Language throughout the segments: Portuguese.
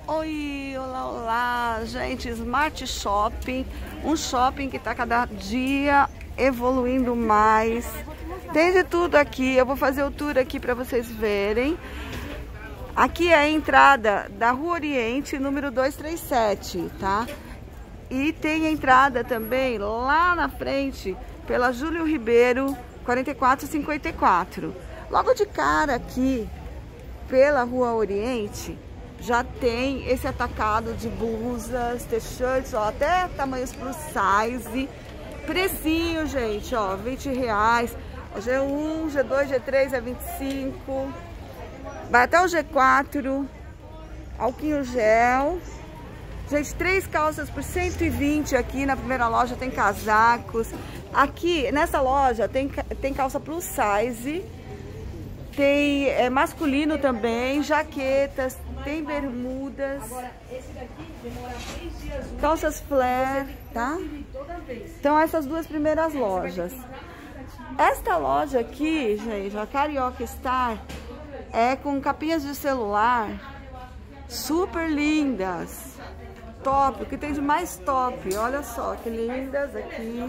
Oi, olá, olá, gente, Smart Shopping, um shopping que está cada dia evoluindo mais. Tem de tudo aqui, eu vou fazer o tour aqui para vocês verem. Aqui é a entrada da Rua Oriente, número 237, tá? E tem a entrada também lá na frente, pela Júlio Ribeiro, 4454. Logo de cara aqui, pela Rua Oriente, já tem esse atacado de blusas, t-shirts, ó, até tamanhos plus size. Precinho, gente, ó, R$20. G1, G2, G3 é 25. Vai até o G4. Alquinho gel. Gente, 3 calças por 120 aqui na primeira loja, tem casacos. Aqui, nessa loja, tem calça plus size. Tem masculino também, jaquetas, tem bermudas. Agora, esse daqui demora 3 dias. Calças flare, tá? Então, essas duas primeiras lojas. Esta loja aqui, gente, a Carioca Star, é com capinhas de celular super lindas. Top, o que tem de mais top? Olha só, que lindas aqui.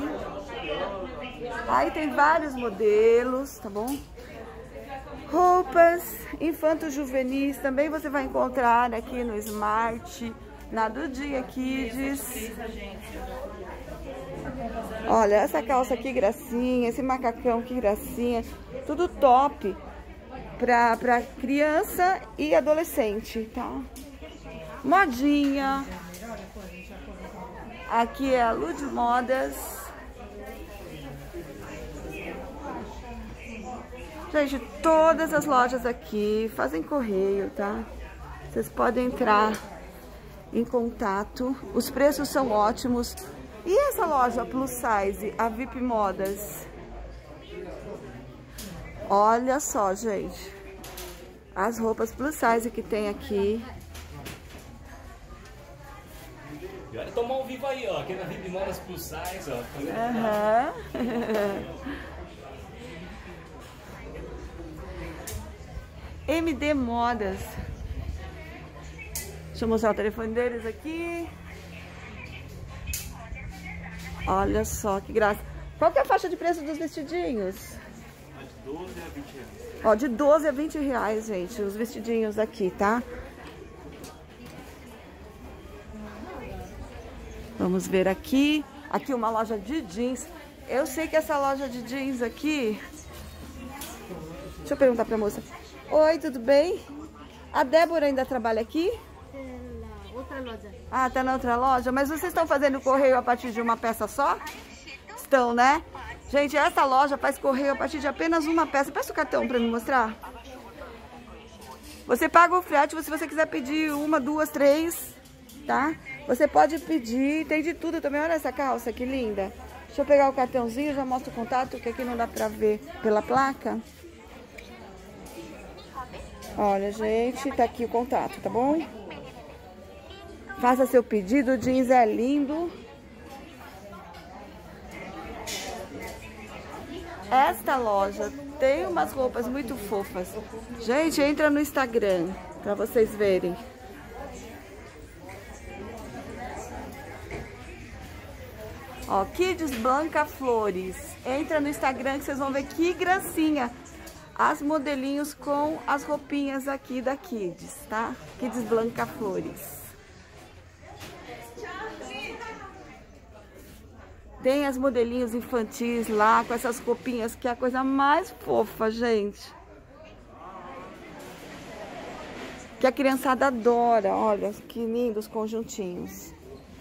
Aí tem vários modelos, tá bom? Roupas infanto-juvenis também você vai encontrar aqui no Smart, na do Dia Kids. Olha, essa calça que gracinha, esse macacão que gracinha, tudo top pra criança e adolescente, tá? Modinha. Aqui é a Lud Modas. Gente, todas as lojas aqui fazem correio, tá? Vocês podem entrar em contato. Os preços são ótimos. E essa loja plus size, a VIP Modas? Olha só, gente. As roupas plus size que tem aqui. E olha, tomar ao vivo aí, ó. Aqui na VIP Modas plus size, ó. MD Modas. Deixa eu mostrar o telefone deles aqui. Olha só que graça. Qual que é a faixa de preço dos vestidinhos? De 12 a 20 reais. Ó, de 12 a 20 reais, gente, os vestidinhos aqui, tá? Vamos ver aqui. Aqui uma loja de jeans. Eu sei que essa loja de jeans aqui... Deixa eu perguntar pra moça. Oi, tudo bem? A Débora ainda trabalha aqui? Na outra loja. Ah, tá na outra loja? Mas vocês estão fazendo correio a partir de uma peça só? Estão, né? Gente, essa loja faz correio a partir de apenas uma peça. Peça o cartão pra me mostrar. Você paga o frete se você quiser pedir 1, 2, 3, tá? Você pode pedir, tem de tudo também. Olha essa calça, que linda. Deixa eu pegar o cartãozinho, já mostro o contato, que aqui não dá pra ver pela placa. Olha, gente, tá aqui o contato, tá bom? Faça seu pedido, o jeans é lindo. Esta loja tem umas roupas muito fofas. Gente, entra no Instagram pra vocês verem. Ó, Kids Blanca Flores. Entra no Instagram que vocês vão ver que gracinha. As modelinhos com as roupinhas aqui da Kids, tá? Kids Blanca Flores. Tem as modelinhos infantis lá, com essas roupinhas, que é a coisa mais fofa, gente. Que a criançada adora. Olha, que lindos conjuntinhos.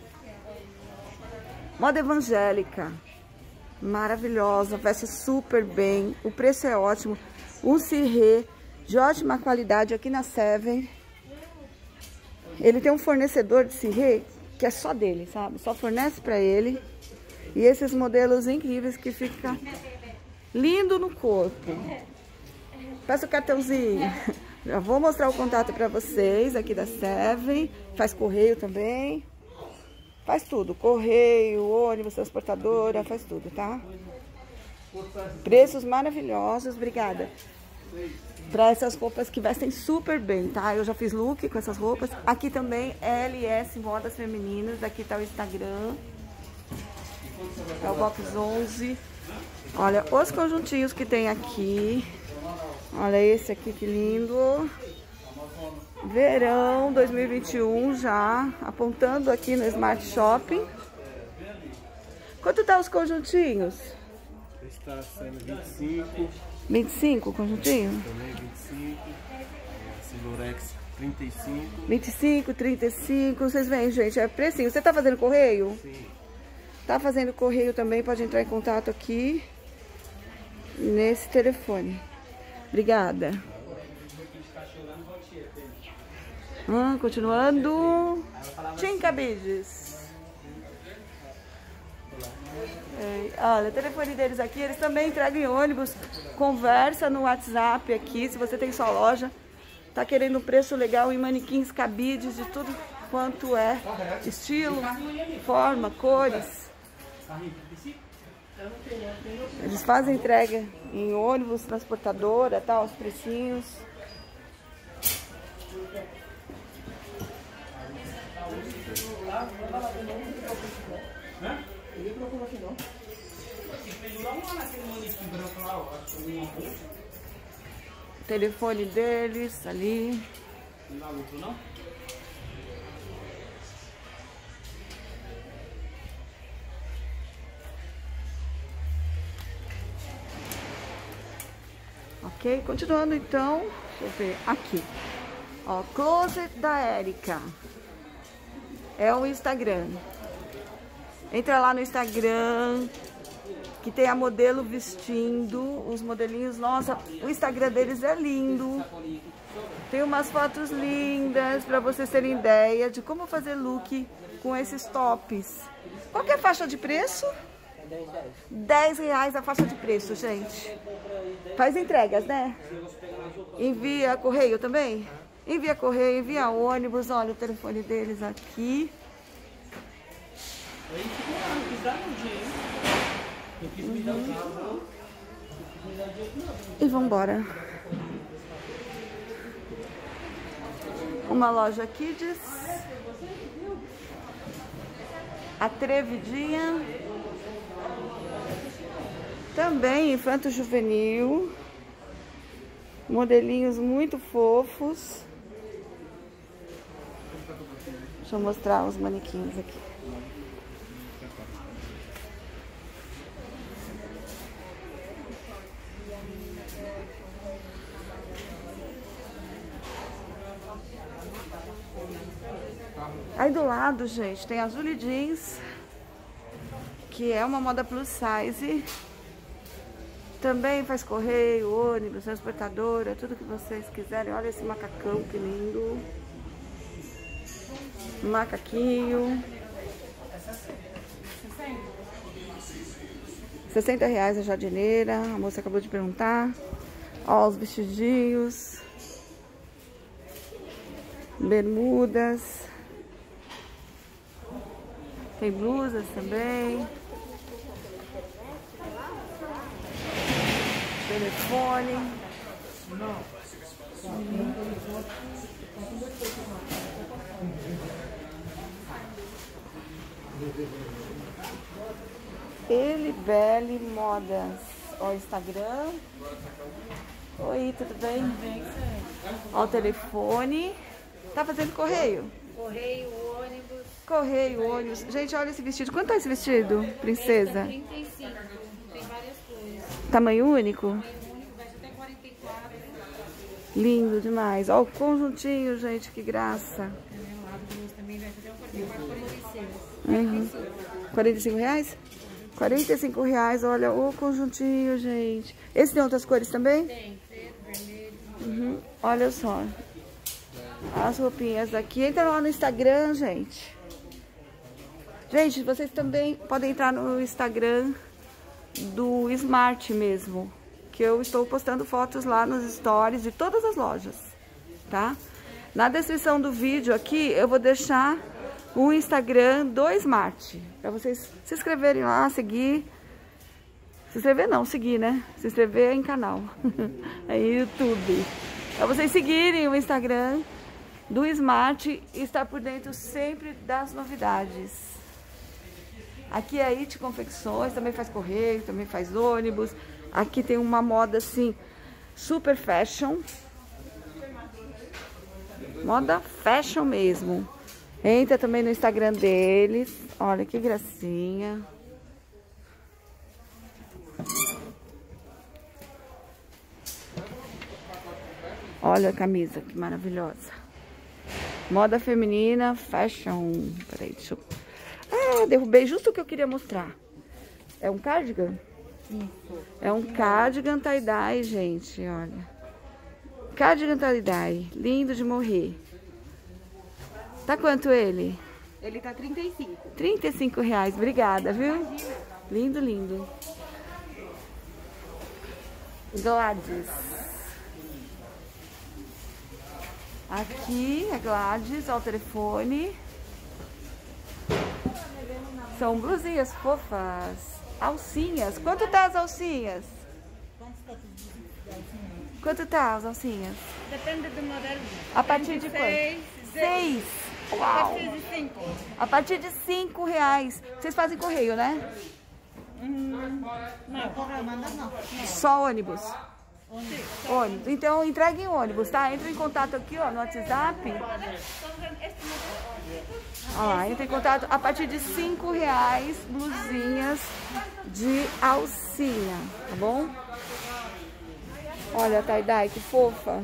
Moda evangélica. Maravilhosa, veste super bem. O preço é ótimo. Um cirrê de ótima qualidade aqui na Seven. Ele tem um fornecedor de cirrê que é só dele, sabe? Só fornece pra ele. E esses modelos incríveis que fica lindo no corpo. Peça o cartãozinho. Já vou mostrar o contato pra vocês aqui da Seven. Faz correio também. Faz tudo. Correio, ônibus, transportadora, faz tudo, tá? Preços maravilhosos. Obrigada. Pra essas roupas que vestem super bem, tá? Eu já fiz look com essas roupas. Aqui também, LS Modas Femininas. Aqui tá o Instagram. É o box 11. Olha os conjuntinhos que tem aqui. Olha esse aqui, que lindo. Verão 2021 já. Apontando aqui no Smart Shopping. Quanto tá os conjuntinhos? Está sendo 25. 25 conjuntinho? Também 25. Silurex 35. 25, 35. Vocês veem, gente, é precinho. Você tá fazendo correio? Sim. Tá fazendo correio também, pode entrar em contato aqui nesse telefone. Obrigada. Continuando. Tim Cabides. Olha, o telefone deles aqui, eles também entregam em ônibus. Conversa no WhatsApp aqui, se você tem sua loja. Tá querendo um preço legal em manequins, cabides, de tudo quanto é estilo, forma, cores. Eles fazem entrega em ônibus, transportadora, tá, os precinhos. O telefone deles ali. Ok, continuando então, deixa eu ver aqui. Ó, Closet da Érica. É o Instagram. Entra lá no Instagram, que tem a modelo vestindo, os modelinhos. Nossa, o Instagram deles é lindo. Tem umas fotos lindas para vocês terem ideia de como fazer look com esses tops. Qual que é a faixa de preço? R$10 a faixa de preço, gente. Faz entregas, né? Envia correio também? Envia correio, envia ônibus. Olha o telefone deles aqui. E vambora. Uma loja Kids. Atrevidinha. Também infanto juvenil. Modelinhos muito fofos. Deixa eu mostrar os manequins aqui. Aí do lado, gente, tem a Julie Jeans, que é uma moda plus size. Também faz correio, ônibus, transportadora, tudo que vocês quiserem. Olha esse macacão, que lindo. Macaquinho. R$60 a jardineira. A moça acabou de perguntar. Ó, os vestidinhos. Bermudas. Tem blusas também. Telefone. Elibele Modas. Ó, o Instagram. Oi, tudo bem? Ó, o telefone. Tá fazendo correio? Correio, ônibus. Correio, ônibus. Gente, olha esse vestido. Quanto é esse vestido, princesa? 35. Tem várias cores. Tamanho único? Tamanho único, vai até 44. Lindo demais. Ó, o conjuntinho, gente, que graça. Também vai até 44, 46. Uhum. R$45? R$45, olha o conjuntinho, gente. Esse tem outras cores também? Tem preto, vermelho. Uhum. Olha só. As roupinhas daqui. Entra lá no Instagram, gente. Gente, vocês também podem entrar no Instagram do Smart mesmo. Que eu estou postando fotos lá nos stories de todas as lojas, tá? Na descrição do vídeo aqui, eu vou deixar o Instagram do Smart. Pra vocês se inscreverem lá, seguir. Se inscrever não, seguir, né? Se inscrever é em canal. É YouTube. Pra vocês seguirem o Instagram do Smart e estar por dentro sempre das novidades. Aqui é a It Confecções, também faz correio, também faz ônibus. Aqui tem uma moda assim, super fashion. Moda fashion mesmo. Entra também no Instagram deles. Olha que gracinha. Olha a camisa, que maravilhosa. Moda feminina, fashion. Peraí, deixa eu... Ah, derrubei justo o que eu queria mostrar. É um cardigan? Isso. É um cardigan tie-dye, gente, olha. Cardigan tie-dye, lindo de morrer. Tá quanto ele? Ele tá 35. 35 reais, obrigada, viu? Imagina. Lindo, lindo. Gladys. Aqui a Gladys, ó, o telefone. São blusinhas fofas. Alcinhas. Quanto tá as alcinhas? Quanto tá as alcinhas? Depende do modelo. A partir de quanto? 6. Uau! A partir de 5 reais. Vocês fazem correio, né? Não, correio manda não. Só ônibus? Ônibus. Então entreguem ônibus, tá? Entra em contato aqui, ó, no WhatsApp. Ó lá, entra em contato a partir de 5 reais, blusinhas de alcinha, tá bom? Olha a tie-dye, que fofa.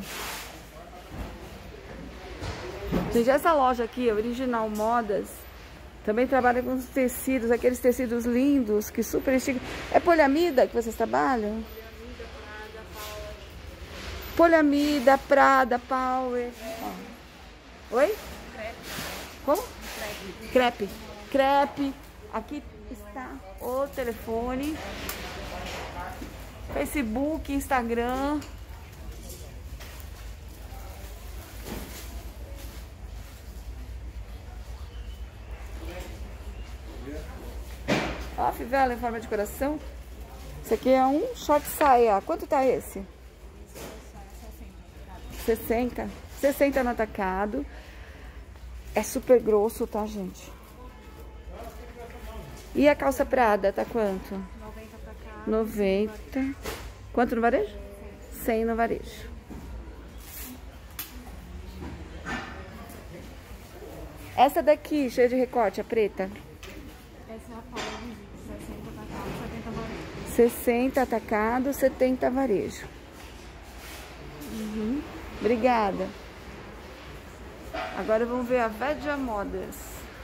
Gente, essa loja aqui, Original Modas, também trabalha com os tecidos, aqueles tecidos lindos, que super esticam. É poliamida que vocês trabalham? Poliamida, Prada, Power. Ó. Oi? Crepe. Como? Crepe. Crepe. Aqui está o telefone. Facebook, Instagram. Ó, fivela em forma de coração. Esse aqui é um short saia. Quanto tá esse? 60. 60 no atacado. É super grosso, tá, gente? E a calça Prada, tá quanto? 90 pra cá. 90. Quanto no varejo? 100 no varejo. Essa daqui, cheia de recorte, a preta. Essa é a Power 60 pra cá, 70 varejo. 60 atacado, 70 varejo. Obrigada. Agora vamos ver a Vedia Modas.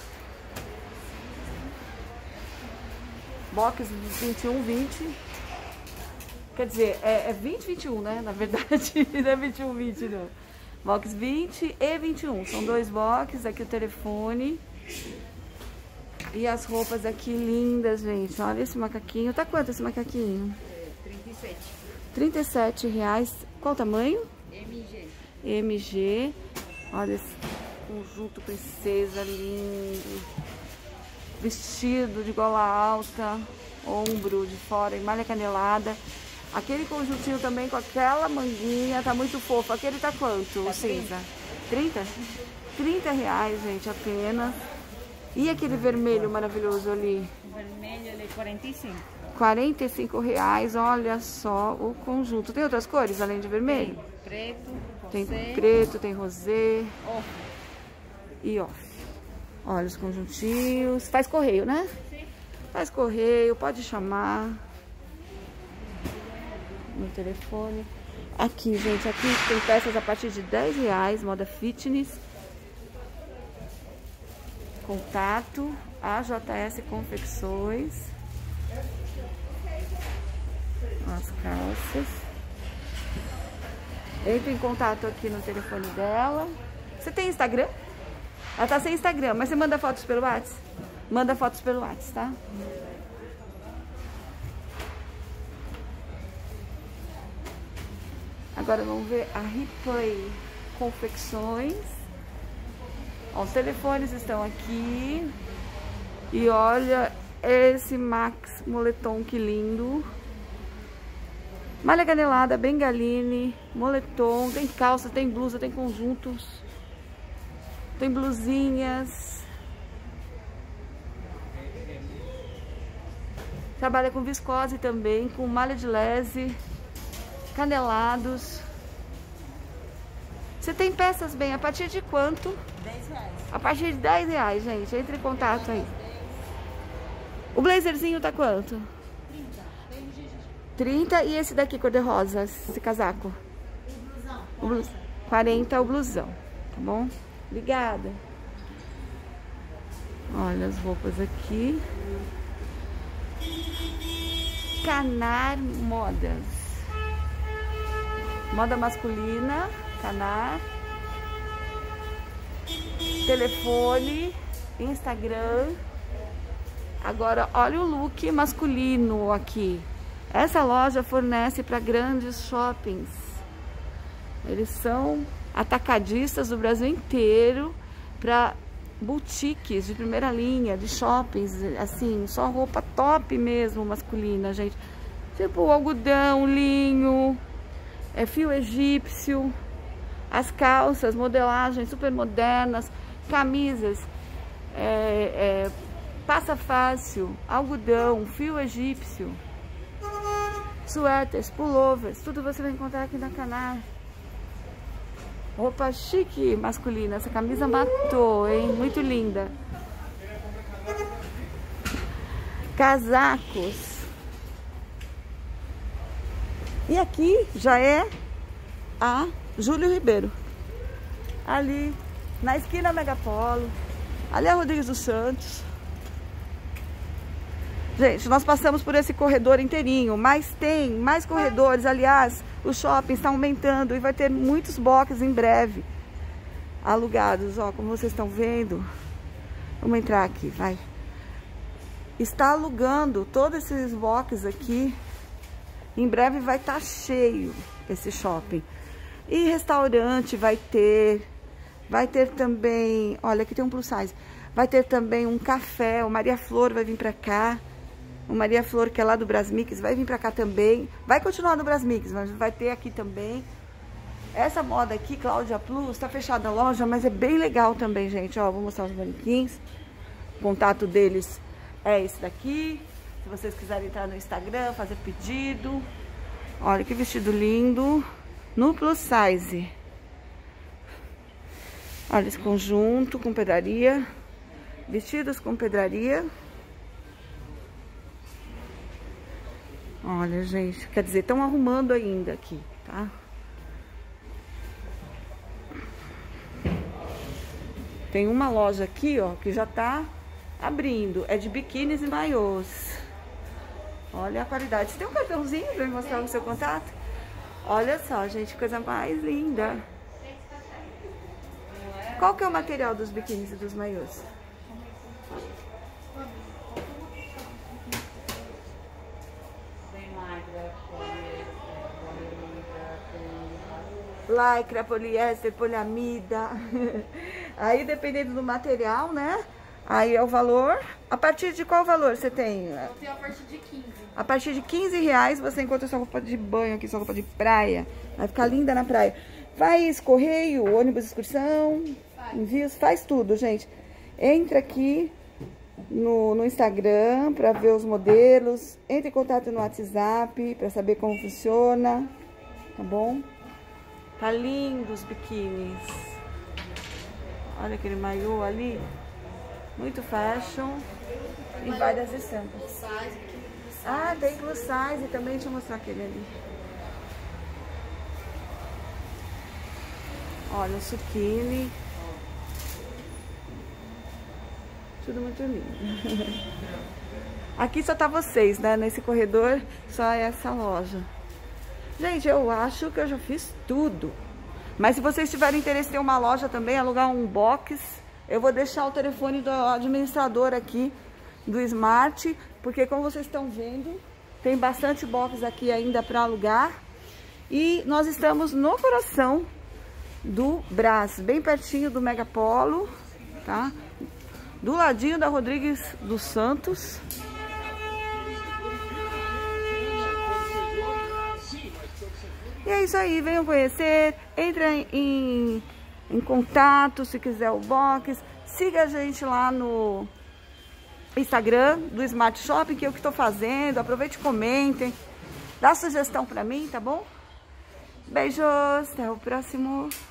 Box 21-20. Quer dizer, é 20-21, né? Na verdade, não é 21-20, não. Box 20 e 21. São 2 boxes. Aqui o telefone. E as roupas aqui lindas, gente. Olha esse macaquinho. Tá quanto esse macaquinho? 37. 37 reais. Qual o tamanho? MG. MG. Olha esse conjunto princesa lindo. Vestido de gola alta, ombro de fora e malha canelada. Aquele conjuntinho também com aquela manguinha, tá muito fofo. Aquele tá quanto, o cinza? 30? 30 reais, gente, apenas. E aquele vermelho maravilhoso ali? O vermelho ele é 45. 45 reais, olha só o conjunto. Tem outras cores além de vermelho? Preto, Tem rosé, preto, tem rosé off. e off. Olha os conjuntinhos. Faz correio, né? Sim. Faz correio, pode chamar no telefone. Aqui, gente, aqui tem peças a partir de 10 reais, moda fitness. Contato AJS Confecções. As calças. Entre em contato aqui no telefone dela. Você tem Instagram? Ela tá sem Instagram, mas você manda fotos pelo WhatsApp? Manda fotos pelo WhatsApp, tá? Agora vamos ver a Replay Confecções. Ó, os telefones estão aqui. E olha esse Max moletom, que lindo. Malha canelada, bengaline, moletom, tem calça, tem blusa, tem conjuntos, tem blusinhas. Trabalha com viscose também, com malha de lese, canelados. Você tem peças bem, a partir de quanto? R$10. A partir de R$10, gente. Entre em contato aí. O blazerzinho tá quanto? 30. E esse daqui, cor-de-rosa, esse casaco? O blusão. 40 o blusão, tá bom? Obrigada. Olha as roupas aqui. Canar Modas. Moda masculina, Canar. Telefone, Instagram. Agora, olha o look masculino aqui. Essa loja fornece para grandes shoppings. Eles são atacadistas do Brasil inteiro para boutiques de primeira linha, de shoppings, assim, só roupa top mesmo masculina, gente. Tipo algodão, linho, fio egípcio, as calças, modelagens super modernas, camisas, passa fácil, algodão, fio egípcio, suéteres, pullovers, tudo você vai encontrar aqui na Canar. Roupa chique masculina, essa camisa matou, hein? Muito linda. Casacos. E aqui já é a Júlio Ribeiro. Ali, na esquina Megapolo. Ali é a Rodrigues dos Santos. Gente, nós passamos por esse corredor inteirinho, mas tem mais corredores. Aliás, o shopping está aumentando e vai ter muitos boxes em breve alugados, ó, como vocês estão vendo. Vamos entrar aqui, vai. Está alugando todos esses boxes aqui. Em breve vai estar cheio esse shopping. E restaurante vai ter também, olha, aqui tem um plus size. Vai ter também um café, o Maria Flor vai vir pra cá. O Maria Flor, que é lá do Brasmix, vai vir pra cá também. Vai continuar no Brasmix, mas vai ter aqui também. Essa moda aqui, Cláudia Plus, tá fechada a loja, mas é bem legal também, gente. Ó, vou mostrar os manequins. O contato deles é esse daqui. Se vocês quiserem entrar no Instagram, fazer pedido. Olha que vestido lindo. No plus size. Olha esse conjunto com pedraria. Vestidos com pedraria. Olha, gente, quer dizer, estão arrumando ainda aqui, tá? Tem uma loja aqui, ó, que já tá abrindo. É de biquínis e maiôs. Olha a qualidade. Você tem um cartãozinho pra me mostrar o seu contato? Olha só, gente, coisa mais linda. Qual que é o material dos biquínis e dos maiôs? Lycra, poliéster, poliamida. Aí, dependendo do material, né? Aí é o valor. A partir de qual valor você tem? Eu tenho a partir de 15. A partir de R$15 você encontra sua roupa de banho aqui, sua roupa de praia. Vai ficar linda na praia. Faz correio, ônibus, excursão, envios, faz tudo, gente. Entra aqui no Instagram para ver os modelos. Entre em contato no WhatsApp para saber como funciona. Tá bom? Tá lindo os biquínis. Olha aquele maiô ali. Muito fashion. E várias estampas. Ah, tem plus size também. Deixa eu mostrar aquele ali. Olha o suquine. Tudo muito lindo. Aqui só tá vocês, né? Nesse corredor só é essa loja. Gente, eu acho que eu já fiz tudo. Mas se vocês tiverem interesse em ter uma loja também, alugar um box, eu vou deixar o telefone do administrador aqui do Smart, porque como vocês estão vendo, tem bastante box aqui ainda para alugar. E nós estamos no coração do Brás, bem pertinho do Megapolo, tá? Do ladinho da Rodrigues dos Santos. é isso aí, venham conhecer, entra em contato se quiser o box. Siga a gente lá no Instagram do Smart Shopping, que é o que estou fazendo. Aproveite e comentem. Dá sugestão pra mim, tá bom? Beijos, até o próximo.